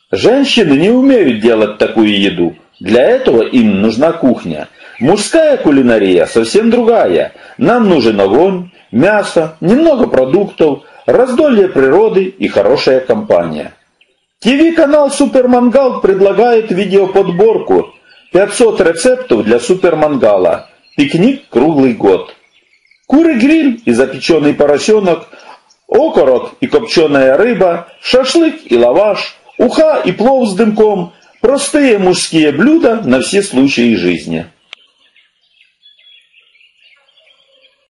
Женщины не умеют делать такую еду. Для этого им нужна кухня. Мужская кулинария совсем другая. Нам нужен огонь, мясо, немного продуктов, раздолье природы и хорошая компания. ТВ-канал Супермангал предлагает видеоподборку 500 рецептов для супермангала. Пикник круглый год. Куры-гриль и запеченный поросенок, окорок и копченая рыба, шашлык и лаваш, уха и плов с дымком – простые мужские блюда на все случаи жизни.